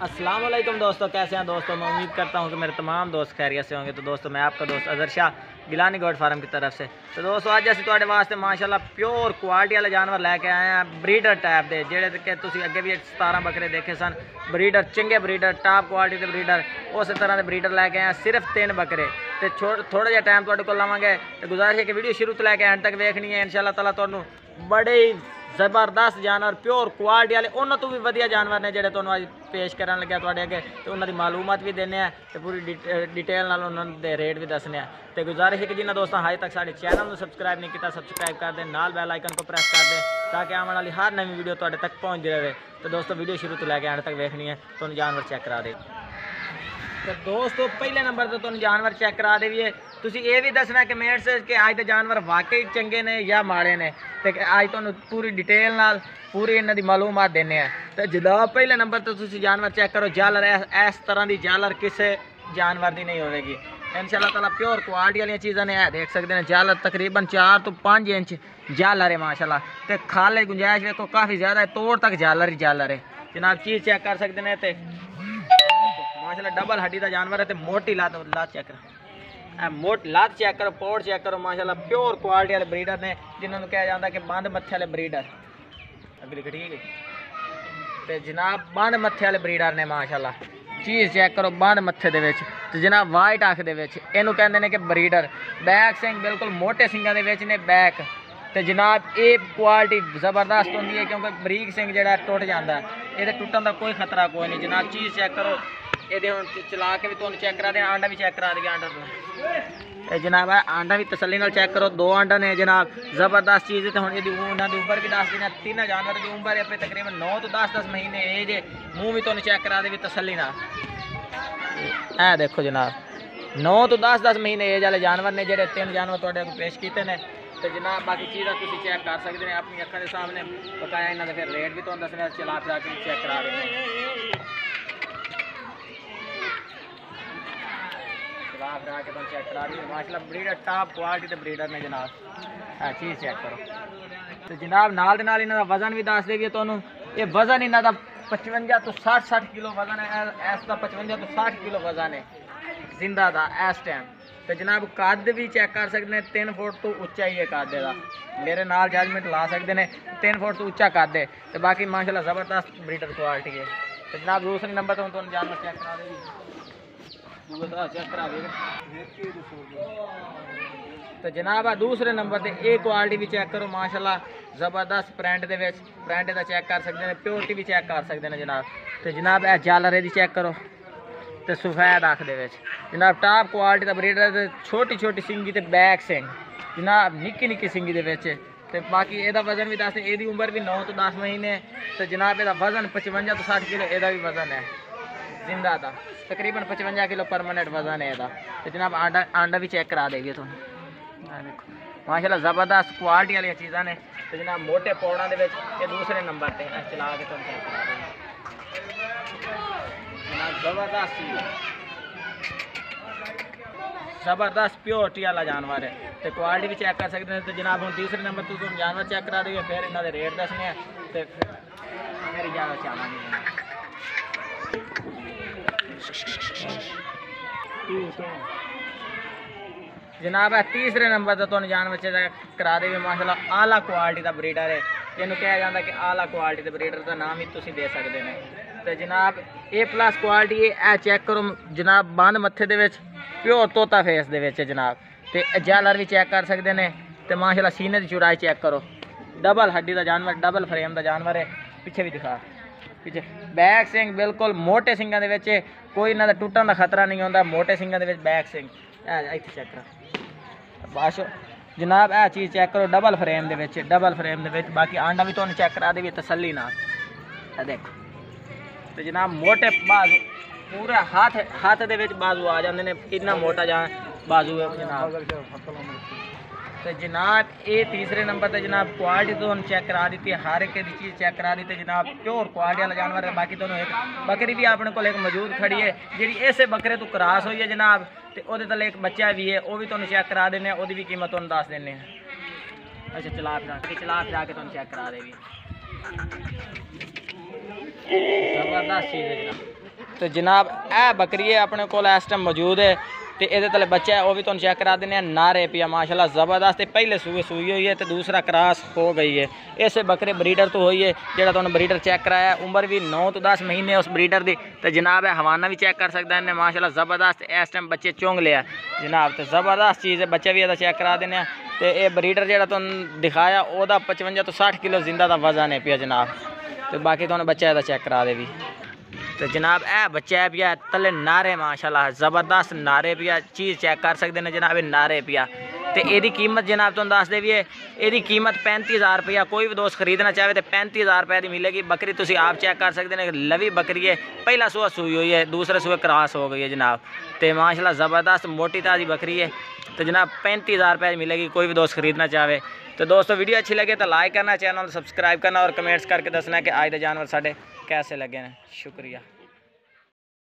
अस्सलाम वालेकुम दोस्तों, कैसे हैं दोस्तों। मैं उम्मीद करता हूं कि मेरे तमाम दोस्त खैरियत से होंगे। तो दोस्तों मैं आपका दोस्त अजहर शाह गिलानी गोट फार्म की तरफ से। तो दोस्तों अज असीं तुहाडे वास्ते माशाल्लाह प्योर क्वालिटी वाले जानवर लैके आए हैं, ब्रीडर टाइप के जेडे कि तुसीं अगे भी 17 बकरे देखे सन। ब्रीडर चंगे ब्रीडर टॉप क्वालिटी के ब्रीडर उस तरह के ब्रीडर लैके आए हैं। सिर्फ 3 बकरे तो थोड़ा जिहा टाइम तुहाडे कोल लवांगे। तो गुजारिश है कि वीडियो शुरू तो लैके एंड तक वेखनी है। इंशाअल्लाह ताला तुहानूं बड़े ही जबरदस्त जानवर प्योर क्वालिटी वाले उन्होंने तो भी वधिया जानवर ने जेडे तुहानूं अज पेश करन लग्या तुहाडे अगे। तो उन्होंने मालूमात भी देने तो पूरी डिटेल नाल उन्होंने रेट भी दसने। तो गुजारिश है कि जिन्होंने दोस्तों अजे तक साडे चैनल को सबसक्राइब नहीं किया सब्सक्राइब कर दें, नाल बैल आइकन को प्रेस कर दें ताकि आने वाली हर नवी वीडियो तुहाडे तक पहुँचती रहे। तो दोस्तों वीडियो शुरू तो लैके एंड तक वेखनी है, तुहानूं जानवर चेक करा दे। तो दोस्तों पहले नंबर तो तुहानूं जानवर चेक करा देवीए। तुसीं ये भी दसना कि मेरे से कि अज दे जानवर वाकई चंगे ने या माड़े ने। तो अज तुहानूं पूरी डिटेल नाल पूरी इन्हां दी मालूमात देने हैं। तो जनाब पहले नंबर तो तुसीं जानवर चेक करो। जालर इस तरह की जालर किसी जानवर की नहीं होगी। इंशाअल्लाह ताला प्योर क्वालिटी वाली चीज़ां ने देख सकते हैं। जालर तकरीबन 4 तो 5 इंच जालर है माशाल्लाह। तो खाले गुंजाइश देखो काफ़ी ज़्यादा है, तोड़ तक जालर ही जालर है जनाब। चीज़ चेक कर सकते हैं। तो माशाल्लाह डबल हड्डी का जानवर है। तो मोटी लात चेक करो, मोटी लात चेक करो, पोड़ चेक करो। माशाल्लाह प्योर क्वालिटी वाले ब्रीडर ने जिन्होंने कहा जाता है कि बंद मत्थे वाले ब्रीडर। अगली ठीक है। तो जनाब बंद मत्थे वाले ब्रीडर ने माशाल्लाह। चीज़ चेक करो बंद मत्थे दे विच। तो जनाब वाइट अख दे विच इहनूं कहंदे ने कि ब्रीडर। बैक सिंह बिल्कुल मोटे सिंगां दे विच ने बैक। तो जनाब ये क्वालिटी जबरदस्त होंगी है क्योंकि बरीक सिंह जो टुट जाता है, ये टुटन का कोई खतरा कोई नहीं जनाब। चीज़ चेक करो, ये हम चला के भी तुहानूं चेक करा दें, आंडा भी चेक करा देंगे। आंडा तो जनाब आंडा भी तसल्ली नाल चेक करो। 2 आंडा ने जनाब, जबरदस्त चीज़ है। तो हम ये उम्र भी दस देना। 3 जानवर की उम्र है तकरीबन 9 तो 10 महीने एज है। मूँह भी तुहानूं चेक करा दे भी तसल्ली नाल। ऐ देखो जनाब 9 तो 10 महीने एज वाले जानवर ने जेडे 3 जानवर तुहाडे को पेश किए हैं। तो जनाब बाकी चीज़ा तुम चेक कर सकते हैं अपनी अखा के सामने। बकाया इन्हों के फिर रेट भी तुहानूं दसने चला फिरा के चेक करा देंगे। चला फिरा के तुम चेक करा देंगे। माशाल्लाह ब्रीडर टॉप क्वालिटी के ब्रीडर ने जनाब। चीज़ चेक करो। तो जनाब नाल दे नाल इन्हों का वजन भी दस देगी तुहानूं। ये वजन इन्हों का 55 तो 60 किलो वजन है। इसका 55 तो 60 किलो वजन है जिंदा का इस टाइम। तो जनाब कद भी चेक कर सकते हैं। 3 फुट तो उच्चा ही है कद का। मेरे नाल जजमेंट ला सकते हैं 3 फुट तो उच्चा कद है। तो बाकी माशाल्लाह ज़बरदस्त ब्रीडर क्वालिटी है। तो जनाब दूसरे नंबर तो तुम जानवर चेक करा देगी। चेक करा देगा। तो जनाब दूसरे नंबर पर ये क्वालिटी भी चेक करो माशाल्लाह ज़बरदस्त प्रिंट के प्रिंट का चेक कर सकते हैं, प्योरिटी भी चेक कर सकते हैं जनाब। तो जनाब यह जालर की चेक करो। तो सफेद अख दे जनाब टॉप क्वालिटी का ब्रीडर। छोटी छोटी सिंगी तो बैक सिंह जनाब निक्की निक्की सिंगी दे। तो बाकी यदा वजन भी दस, यदी उम्र भी 9 तो 10 महीने। तो जनाब यदा वजन 55 तो 60 किलो यदा भी वजन है जिंदा का। तकरीबन 55 किलो परमानेंट वजन है यदा। तो जनाब आंडा भी चेक करा देगी तुम। देखो माशाल्लाह ज़बरदस्त क्वालिटी वाली चीज़ा ने। तो जनाब मोटे पौड़ा के दूसरे नंबर पर चला के तुम चेक करा देंगे। जबरदस्त चीज़ जबरदस्त प्योरिटी वाला जानवर है। तो क्वालिटी भी चेक कर सकते हैं। तो जनाब हम तीसरे नंबर तो तुम जानवर चेक करा देंगे, फिर इन्हों के रेट दसने हैं। तो मेरी जानवर चाहेंगे जनाब है तीसरे नंबर तो तुम जानवर चेक करा देंगे। माशाल्लाह आला क्वालिटी का ब्रीडर है। इन्हों कहा जाता है कि आला क्वालिटी के ब्रीडर का नाम ही तुम दे सकते हैं। तो जनाब A+ क्वालिटी है। चेक करो जनाब बंद मत्थे दे विच प्योर तोता फेस दे विच जनाब। तो जालर भी चेक कर सकते हैं। तो माशाल्लाह सीने की चौड़ाई चेक करो। डबल हड्डी का जानवर, डबल फ्रेम का जानवर है। पीछे भी दिखा, पीछे बैक सिंह बिल्कुल मोटे सिंगां दे विच कोई इन्हां दा टुटन का खतरा नहीं होंदा। मोटे सिंगां दे विच बैक सिंह इत्थे चेक करो बस जनाब। यह चीज़ चेक करो डबल फ्रेम दे विच, डबल फ्रेम दे विच। बाकी आंडा भी तुहानूं चेक करा देवी तसल्ली नाल। देखो तो जनाब मोटे बाजू पूरा हाथ दे विच बाजू आ जाते हैं। इन्ना मोटा बाजू है जनाब। तो जनाब ये तीसरे नंबर पर जनाब क्वालिटी तो चेक करा दी है। हर एक चीज़ चेक करा दी जनाब प्योर क्वालिटी वाला जानवर है। बाकी तुहानूं एक बकरी भी अपने को एक मौजूद खड़ी है जी इस बकरे तो क्रॉस हुई है जनाब। तो वो तले एक बच्चा भी है, वह भी तुहानूं चेक करा देने, वो भी कीमत तुहानूं दस देने। अच्छा चला फिरा के तुहानूं चेक करा देगी। ज़बरदस्त चीज़ है जनाब। तो जनाब ए बकरी है अपने को इस टाइम मौजूद है तो ये तले बच्चा है, वो भी तुम चेक करा देने। नारे पिया माशाल्लाह ज़बरदस्त, पहले सूए सूई हुई है तो दूसरा क्रॉस हो गई है। ऐसे बकरे ब्रीडर तो हुई है जो तुमने ब्रीडर चेक कराया, उम्र भी 9 तो 10 महीने उस ब्रीडर की। तो जनाब है हवाना भी चेक कर सकता है माशाल्लाह ज़बरदस्त, इस टाइम बच्चे चुंग लिया जनाब। तो ज़बरदस्त चीज़ है, बच्चा भी चेक करा देने। तो ये ब्रीडर जो तुम दिखाया वह 55 तो 60 किलो जिंदा का वजन है पिया जनाब। तो बाकी तुमने बच्चा चेक करा दे भी। तो जनाब ए बच्चा पिया तले नारे माशाल्लाह ज़बरदस्त नारे पिया, चीज़ चेक कर सकते हैं जनाब। नारे पिया तो यदी कीमत जनाब तुम दस दे भी है, यदी कीमत 35,000 रुपया। कोई भी दोस्त खरीदना चाहे तो 35,000 रुपये की मिलेगी बकरी। तुम आप चेक कर सकते हैं, लवी बकरी है, पहला सूआ सूई हुई है, दूसरे सूए क्रॉस हो गई है जनाब। तो माशाल्लाह ज़बरदस्त मोटी ताज़ी बकरी है। तो जनाब 35,000 रुपये मिलेगी, कोई भी दोस्त खरीदना चाहे। तो दोस्तों वीडियो अच्छी लगे तो लाइक करना, चैनल सब्सक्राइब करना और कमेंट्स करके दसना कि आज के जानवर साढ़े कैसे लगे हैं। शुक्रिया।